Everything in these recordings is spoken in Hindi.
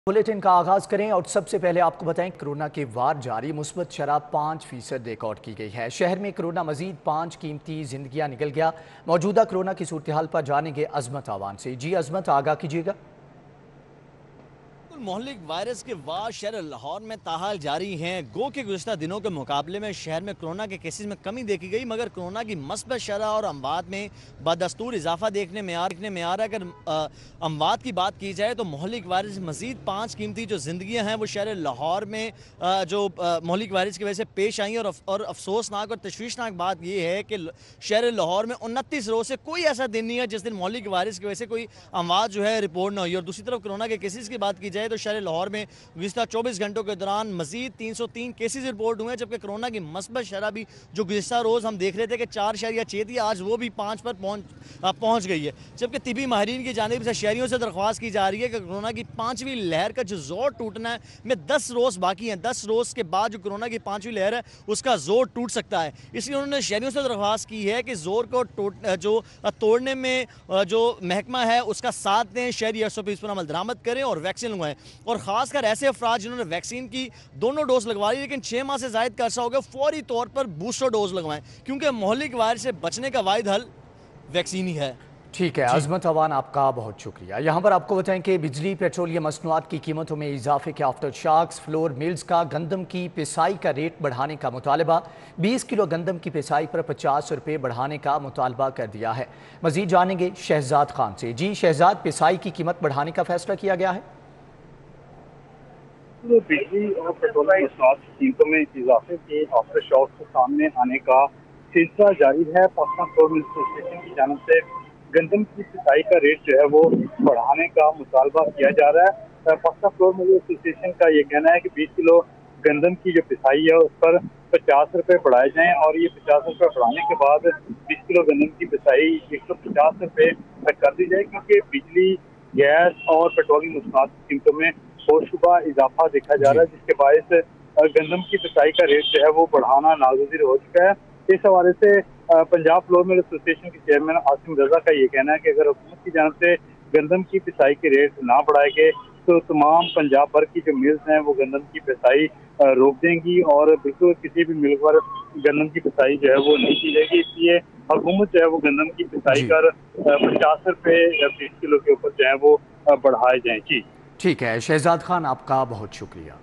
बुलेटिन का आगाज करें और सबसे पहले आपको बताएं कोरोना के वार जारी। मुस्बत शरह 5% रिकॉर्ड की गई है। शहर में कोरोना मजीद 5 कीमती जिंदगियां निकल गया। मौजूदा कोरोना की सूरत हाल पर जानेंगे अजमत आवान से। जी अजमत, आगाह कीजिएगा। मोहल्लिक वायरस के वार शहर लाहौर में ताहाल जारी हैं। गो के गुज़िश्ता दिनों के मुकाबले में शहर में कोरोना के केसेस में कमी देखी गई, मगर कोरोना की मस्बत शरह और अमवात में बदस्तूर इजाफा देखने में आ रहा है। अगर अमवात की बात की जाए तो मोहल्लिक वायरस मजीद 5 कीमती जो जिंदगियां हैं वो शहर लाहौर में जो मोहल्लिक वायरस की वजह से पेश आई और अफसोसनाक और तशवीशनाक बात यह है कि शहर लाहौर में 29 रोज से कोई ऐसा दिन नहीं है जिस दिन मोहल्लिक वायरस की वजह से कोई अमवात जो है रिपोर्ट ना हुई। और दूसरी तरफ कोरोना के केसेस की बात की जाए तो शहर लाहौर में गुज़िश्ता 24 घंटों के दौरान मजीद 303 केसेस रिपोर्ट हुए हैं, जबकि कोरोना की मस्बत शरह भी जो गुज़िश्ता रोज़ हम देख रहे थे कि 4.6 थी, आज वो भी 5 पर पहुंच गई है। जबकि तिबी माहिरीन की जानिब से शहरियों से दरख्वास्त की जा रही है कि कोरोना की 5वीं लहर का जो जोर टूटना है में 10 रोज़ बाकी हैं। 10 रोज़ के बाद जो कोरोना की 5वीं लहर है उसका जोर टूट सकता है। इसलिए उन्होंने शहरियों से दरख्वास्त की है कि जोर को तोड़ने में जो महकमा है उसका साथ दें, शहरी SOP पर अमल दरामद करें और वैक्सीन लगवाएं। और ख़ासकर ऐसे अफराद जिन्होंने वैक्सीन की दोनों डोज लगवा ली लेकिन 6 माह से ज़ायद का अर्सा हो गया, फौरी तौर पर बूस्टर डोज लगवाएं, क्योंकि मोहल्लिक वायरस से बचने का वाहिद हल वैक्सीन ही है। ठीक है अजमत अवान, आपका बहुत शुक्रिया। यहाँ पर आपको बताएं कि बिजली पेट्रोलियम मसनूआत की कीमतों में इजाफे के आफ्टर शॉक्स। फ्लोर मिल्स का गंदम की पिसाई का रेट बढ़ाने का मुतालबा। 20 किलो गंदम की पिसाई पर 50 रुपये बढ़ाने का मुतालबा कर दिया है। मजीद जानेंगे शहजाद खान से। जी शहजाद, पिसाई की कीमत बढ़ाने का फैसला किया गया है। तो बिजली और पेट्रोलियम मसनूआत की कीमतों में इजाफे के आफ्टर शॉक के सामने आने का सिलसिला जारी है। पाकिस्तान फ्लोर मिल एसोसिएशन की जानिब से गंदम की पिसाई का रेट जो है वो बढ़ाने का मुतालबा किया जा रहा है। पाकिस्तान फ्लोर मिल एसोसिएशन का ये कहना है कि 20 किलो गंदम की जो पिसाई है उस पर 50 रुपये बढ़ाए जाएं और ये 50 रुपये बढ़ाने के बाद 20 किलो गंदम की पिसाई 150 रुपये कर दी जाए, क्योंकि बिजली, गैस और पेट्रोलियम मसनूआत की कीमतों में होशरुबा इजाफा देखा जा रहा है, जिसके बायस गंदम की पिसाई का रेट जो है वो बढ़ाना नागुज़ीर हो चुका है। इस हवाले से पंजाब फ्लोर मिल एसोसिएशन के चेयरमैन आसिम रजा का ये कहना है कि अगर हुकूमत की जानब से गंदम की पिसाई के रेट ना बढ़ाए गए तो तमाम पंजाब भर की जो मिल्स हैं वो गंदम की पिसाई रोक देंगी और बिल्कुल किसी भी मिल पर गंदम की पिसाई जो है वो नहीं की जाएगी। इसलिए हुकूमत जो है वो गंदम की पिसाई कर 50 रुपये 20 किलो के ऊपर जो है वो बढ़ाए जाएँ। जी ठीक है शहजाद खान, आपका बहुत शुक्रिया।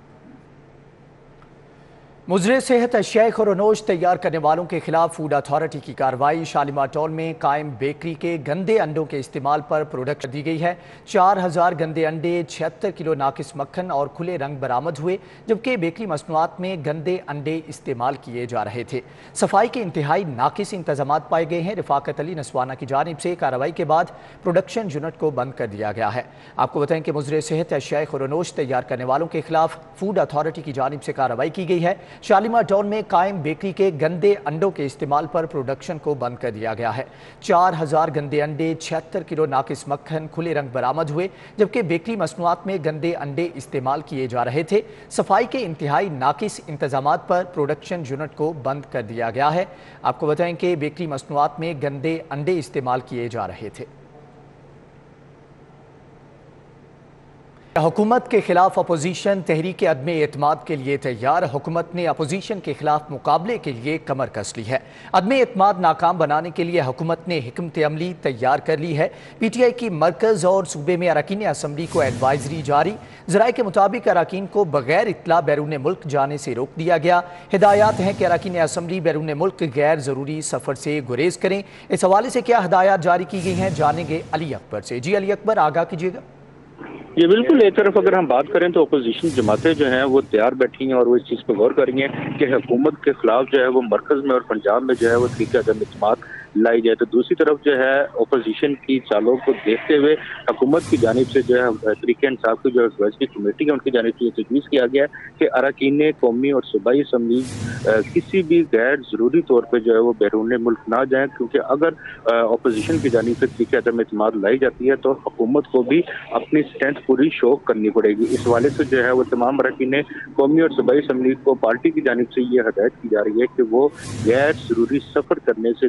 मुजरे सेहत अशियाई खुरनोश तैयार करने वालों के खिलाफ फूड अथॉरिटी की कार्रवाई। शालीमार टाउन में कायम बेकरी के गंदे अंडों के इस्तेमाल पर प्रोडक्शन दी गई है। 4000 गंदे अंडे, 76 किलो नाकिस मक्खन और खुले रंग बरामद हुए, जबकि बेकरी मसनूआत में गंदे अंडे इस्तेमाल किए जा रहे थे। सफाई के इंतहाई नाकिस इंतजाम पाए गए हैं। रफाकत अली नसवाना की जानिब से कार्रवाई के बाद प्रोडक्शन यूनिट को बंद कर दिया गया है। आपको बताएं कि मुजरे सेहत अशियाई खुरनोश तैयार करने वालों के खिलाफ फूड अथॉरिटी की जानिब से कार्रवाई की गई है। शालीमार टाउन में कायम बेकरी के गंदे अंडों के इस्तेमाल पर प्रोडक्शन को बंद कर दिया गया है। 4000 गंदे अंडे, 76 किलो नाकिस मक्खन, खुले रंग बरामद हुए, जबकि बेकरी मसनूआत में गंदे अंडे इस्तेमाल किए जा रहे थे। सफाई के इंतहाई नाकिस इंतजाम पर प्रोडक्शन यूनिट को बंद कर दिया गया है। आपको बताएं कि बेकरी मसनूआत में गंदे अंडे इस्तेमाल किए जा रहे थे। हुकूमत के खिलाफ अपोजिशन तहरीक अदम एतमाद के लिए तैयार। हुकूमत ने अपोजिशन के खिलाफ मुकाबले के लिए कमर कस ली है। अदम एतमाद नाकाम बनाने के लिए हुकूमत ने हिकमत अमली तैयार कर ली है। PTI की मरकज़ और सूबे में अरकान असम्बली को एडवाइजरी जारी। ज़राए के मुताबिक अरकान को बगैर इत्तला बैरून मुल्क जाने से रोक दिया गया। हिदायत हैं कि अरकान असम्बली बैरून मुल्क गैर ज़रूरी सफ़र से गुरेज करें। इस हवाले से क्या हिदायत जारी की गई हैं, जानेंगे अली अकबर से। जी अली अकबर, आगाह कीजिएगा। ये बिल्कुल एक तरफ अगर हम बात करें तो अपोजिशन जमातें जो हैं वो तैयार बैठी हैं और वो इस चीज़ पर गौर कर रही हैं कि हुकूमत के खिलाफ जो है वो मरकज़ में और पंजाब में जो है वो तरीके अदम इत्तेमाद लाई जाए। तो दूसरी तरफ जो है अपोजिशन की चालों को देखते हुए हुकूमत की जानिब से जो है तरीके इंसाफ की जो एडवाइजरी कमेटी है उनकी जानिब से ये तजवीज़ किया गया है कि अरकान कौमी और सूबाई असम्बली किसी भी गैर ज़रूरी तौर पर जो है वो बैरून मुल्क ना जाएँ, क्योंकि अगर अपोजिशन की जानिब से तरीके अदम इत्तेमाद लाई जाती है तो हुकूमत को भी अपनी स्ट्रेंथ पूरी शो करनी पड़ेगी। इस हवाले से जो है वो तमाम अरकान कौमी और सूबाई असम्बली को पार्टी की जानिब से ये हदायत की जा रही है कि वो गैर ज़रूरी सफ़र करने से गुरेज करें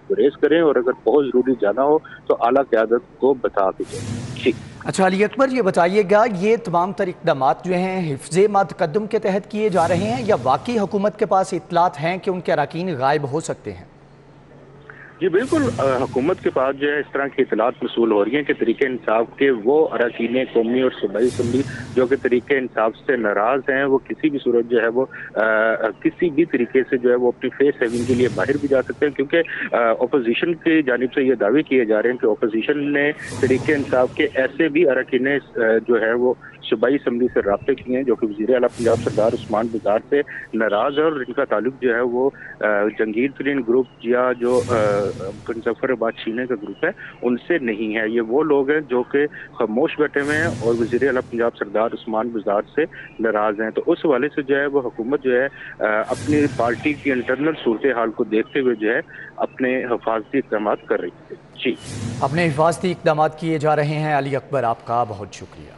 करें और अगर बहुत ज़रूरी जाना हो तो आला क़यादत को बता दीजिए। जी। अच्छा अली अकबर, ये बताइएगा, ये तमाम तर इक़दाम जो हैं हिफ्ज़े मा तक़द्दुम के तहत किए जा रहे हैं या वाकई हुकूमत के पास इत्तलात हैं कि उनके अरकान गायब हो सकते हैं? जी बिल्कुल, हुकूमत के पास जो है इस तरह की इतलात मसूल हो रही हैं कि तरीके इंसाफ के वो अरकान कौमी और सूबाई असम्बली जो कि तरीके इंसाफ से नाराज़ हैं, वो किसी भी सूरत जो है वो किसी भी तरीके से जो है वो अपनी फेस सेविंग के लिए बाहर भी जा सकते हैं, क्योंकि अपोजिशन की जानिब से ये दावे किए जा रहे हैं कि अपोजिशन ने तरीके इंसाफ के ऐसे भी अरकान जो है वो सूबाई असम्बली से रब्ते किए हैं जो कि वज़ीर आला पंजाब सरदार उस्मान बुज़दार से नाराज़ है और इनका ताल्लुक जो है वो जंगीर तरीन ग्रुप या जो मुजफ्फराबाद शीने का ग्रुप है उनसे नहीं है। ये वो लोग हैं जो कि खामोश बैठे हुए हैं और वज़ीर आला पंजाब सरदार उस्मान बुज़दार से नाराज़ हैं। तो उस हवाले से जो है वो हुकूमत जो है अपनी पार्टी की इंटरनल सूरत हाल को देखते हुए जो है अपने हिफाजती इक़दाम कर रही है। जी, अपने हिफाजती इक़दाम किए जा रहे हैं। अली अकबर, आपका बहुत शुक्रिया।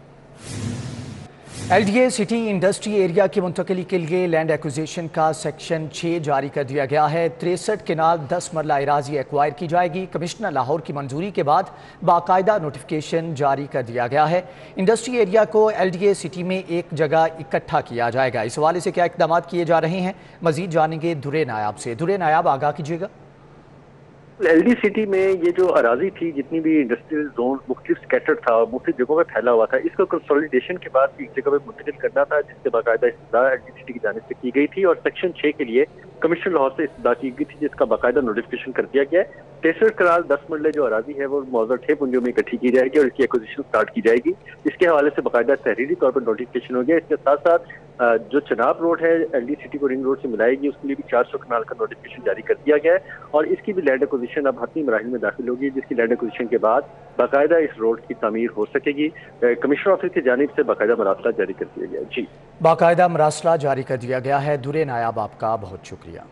LDA सिटी इंडस्ट्री एरिया की मुंतकली के लिए लैंड एक्विजिशन का सेक्शन 6 जारी कर दिया गया है। 63 केनाल 10 मरला एराजी एक्वायर की जाएगी। कमिश्नर लाहौर की मंजूरी के बाद बाकायदा नोटिफिकेशन जारी कर दिया गया है। इंडस्ट्री एरिया को LDA सिटी में एक जगह इकट्ठा किया जाएगा। इस हवाले से क्या इक़दाम किए जा रहे हैं, मजीद जानेंगे दुरे नायाब से। दुरे नायाब, आगाह कीजिएगा। LD सिटी में ये जो अराजी थी, जितनी भी इंडस्ट्रियल जोन मुख्तलिफ स्कैटर्ड था, मुख्तलिफ जगहों में फैला हुआ था, इसको कंसोलिडेशन के बाद एक जगह पे मुंतकिल करना था, जिससे बाकायदा इस्तदा LD सिटी की जानिब से की गई थी और सेक्शन 6 के लिए कमिश्नर लाहौर से इस्तदा की गई थी, जिसका बाकायदा नोटिफिकेशन कर दिया गया है। 63 कनाल 10 मरले जो अराजी है वो मौजूदा 6 पुंजों में इकट्ठी की जाएगी और इसकी एक्विजिशन स्टार्ट की जाएगी। इसके हवाले से बाकायदा तहरीरी तौर पर नोटिफिकेशन हो गया। इसके साथ साथ जो चनाब रोड है LD सिटी को रिंग रोड से मिलाएगी, उसके लिए भी 400 कनाल का नोटिफिकेशन जारी कर दिया गया है और इसकी भी लैंड एक्विजिशन अब हतमी मराहिल में दाखिल होगी, जिसकी लैंड एक्विजिशन के बाद बाकायदा इस रोड की तामीर हो सकेगी। कमिश्नर ऑफिस की जानिब से बाकायदा मरासला जारी कर दिया गया। जी, बाकायदा मरासला जारी कर दिया गया है। दुरे नायाब, आपका बहुत शुक्रिया।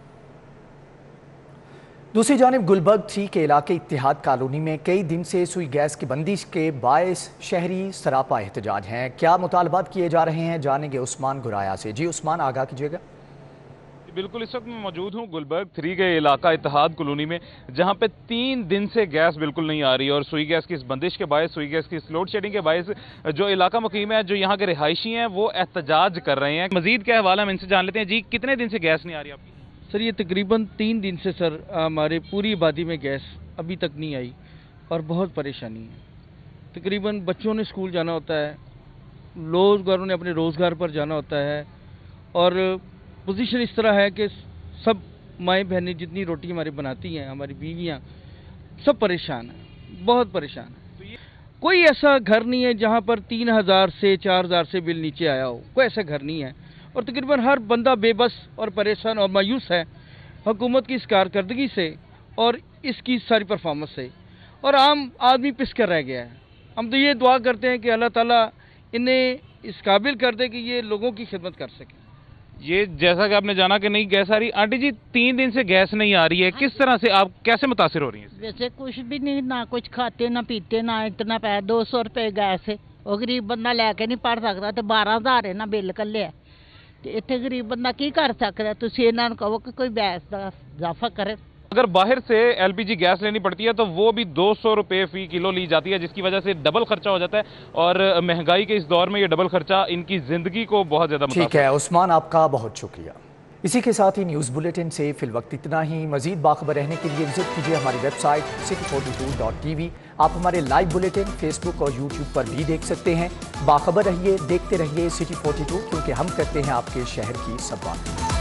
दूसरी जानिब गुलबर्ग 3 के इलाके इत्तिहाद कॉलोनी में कई दिन से सुई गैस की बंदिश के बायस शहरी सरापा एहतजाज हैं। क्या मुतालबात किए जा रहे हैं, जानेंगे उस्मान गुराया से। जी उस्मान, आगाह कीजिएगा। बिल्कुल, इस वक्त मैं मौजूद हूँ गुलबर्ग 3 के इलाका इत्तिहाद कॉलोनी में, जहाँ पे 3 दिन से गैस बिल्कुल नहीं आ रही और सुई गैस की इस बंदिश के बायस, सुई गैस की इस लोड शेडिंग के बायस जो इलाका मुकीम है, जो यहाँ के रिहायशी हैं, वो एहतजाज कर रहे हैं। मजीद क्या हवाला हम इनसे जान लेते हैं। जी, कितने दिन से गैस नहीं आ रही आपकी? सर ये तकरीबन 3 दिन से सर हमारे पूरी आबादी में गैस अभी तक नहीं आई और बहुत परेशानी है। तकरीबन बच्चों ने स्कूल जाना होता है, रोज़गारों ने अपने रोज़गार पर जाना होता है और पोजीशन इस तरह है कि सब माएँ बहनें जितनी रोटी हमारी बनाती हैं, हमारी बीवियाँ, सब परेशान हैं, बहुत परेशान हैं। कोई ऐसा घर नहीं है जहाँ पर 3000 से 4000 से बिल नीचे आया हो, कोई ऐसा घर नहीं है और तकरीबन हर बंदा बेबस और परेशान और मायूस है हुकूमत की इस कारकर्दगी से और इसकी सारी परफॉर्मेंस से, और आम आदमी पिस कर रह गया है। हम तो ये दुआ करते हैं कि अल्लाह ताला इन्हें इस काबिल कर दे कि ये लोगों की खिदमत कर सके। ये जैसा कि आपने जाना कि नहीं गैस आ रही, आंटी जी 3 दिन से गैस नहीं आ रही है, किस तरह से आप कैसे मुतासिर हो रही हैं? वैसे कुछ भी नहीं, ना कुछ खाते ना पीते, ना इतना पैसा। 200 रुपए गैस है, वो गरीब बंदा लैके नहीं पढ़ सकता, तो 12,000 है ना बिल कल्ले है, तो इतने गरीब बंदा की कर सकता। तुम इन्होंने कहो कि कोई गैस का इजाफा करे। अगर बाहर से LPG गैस लेनी पड़ती है तो वो भी 200 रुपये फी किलो ली जाती है, जिसकी वजह से डबल खर्चा हो जाता है और महंगाई के इस दौर में ये डबल खर्चा इनकी जिंदगी को बहुत ज्यादा। ठीक है उस्मान, आपका बहुत शुक्रिया। इसी के साथ ही न्यूज़ बुलेटिन से फिलवक्त इतना ही। मजीद बाखबर रहने के लिए विजिट कीजिए हमारी वेबसाइट city42.tv। आप हमारे लाइव बुलेटिन फेसबुक और यूट्यूब पर भी देख सकते हैं। बाखबर रहिए, देखते रहिए City 42, क्योंकि हम करते हैं आपके शहर की सब बात।